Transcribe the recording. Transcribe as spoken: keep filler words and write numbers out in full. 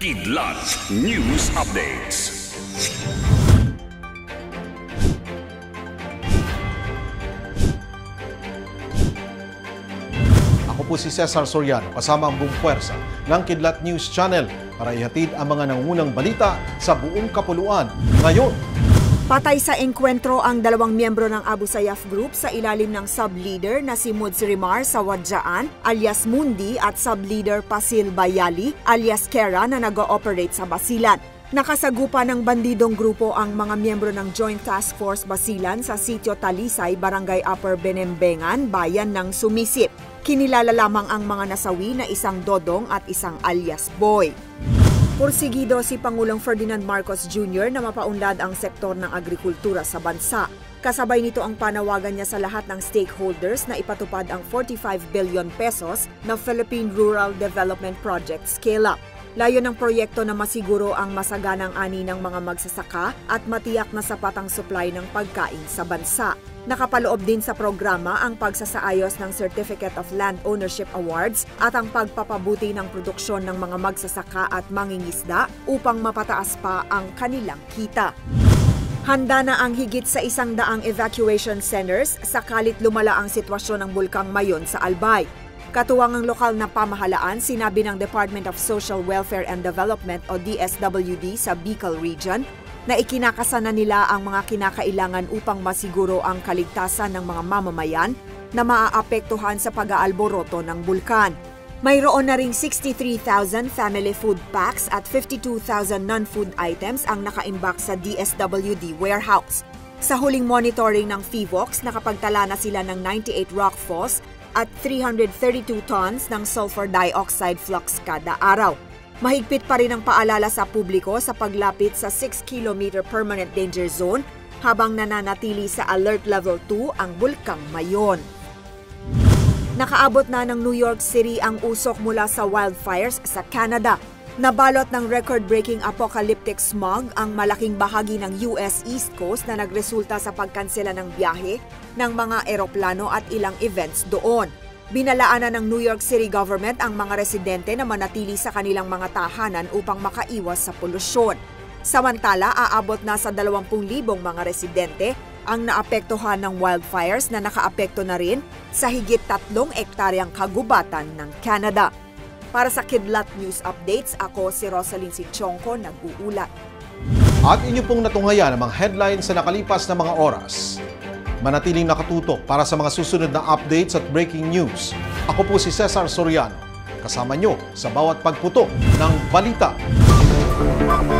Kidlat News Updates. Ako po si Cesar Soriano, kasama ang buong puwersa ng Kidlat News Channel para ihatid ang mga nangungunang balita sa buong kapuluan ngayon. Patay sa engkwentro ang dalawang miyembro ng Abu Sayyaf Group sa ilalim ng sub-leader na si Muds Rimar Sawadjaan alias Mundi at sub-leader Pasil Bayali alias Kera na nag-ooperate sa Basilan. Nakasagupa ng bandidong grupo ang mga miyembro ng Joint Task Force Basilan sa Sitio Talisay, Barangay Upper Benembengan, Bayan ng Sumisip. Kinilala lamang ang mga nasawi na isang dodong at isang alias boy. Pursigido si Pangulong Ferdinand Marcos Junior na mapaunlad ang sektor ng agrikultura sa bansa. Kasabay nito ang panawagan niya sa lahat ng stakeholders na ipatupad ang forty-five billion pesos na Philippine Rural Development Project Scale-Up. Layo ng proyekto na masiguro ang masaganang ani ng mga magsasaka at matiyak na sapat ang supply ng pagkain sa bansa. Nakapaloob din sa programa ang pagsasaayos ng Certificate of Land Ownership Awards at ang pagpapabuti ng produksyon ng mga magsasaka at mangingisda upang mapataas pa ang kanilang kita. Handa na ang higit sa isang daang evacuation centers sakalit lumala ang sitwasyon ng Bulkang Mayon sa Albay. Katuwang ang lokal na pamahalaan, sinabi ng Department of Social Welfare and Development o D S W D sa Bicol Region na ikinakasana nila ang mga kinakailangan upang masiguro ang kaligtasan ng mga mamamayan na maaapektuhan sa pag-aalboroto ng bulkan. Mayroon na ring sixty-three thousand family food packs at fifty-two thousand non-food items ang nakaimbak sa D S W D warehouse. Sa huling monitoring ng PHIVOLCS, nakapagtala na sila ng ninety-eight rockfalls at three hundred thirty-two tons ng sulfur dioxide flux kada araw. Mahigpit pa rin ang paalala sa publiko sa paglapit sa six kilometer permanent danger zone habang nananatili sa alert level two ang Bulkang Mayon. Nakaabot na ng New York City ang usok mula sa wildfires sa Canada. Nabalot ng record-breaking apocalyptic smog ang malaking bahagi ng U S East Coast na nagresulta sa pagkansela ng biyahe ng mga eroplano at ilang events doon. Binalaanan ng New York City government ang mga residente na manatili sa kanilang mga tahanan upang makaiwas sa polusyon. Samantala, aabot na sa dalawampu libong mga residente ang naapektuhan ng wildfires na nakaapekto na rin sa higit tatlong ektaryang kagubatan ng Canada. Para sa Kidlat News Updates, ako si Rosalyn Sichonko, nag-uulat. At inyo pong natunghayan ang mga headlines sa nakalipas na mga oras. Manatiling nakatutok para sa mga susunod na updates at breaking news. Ako po si Cesar Soriano, kasama nyo sa bawat pagputok ng balita.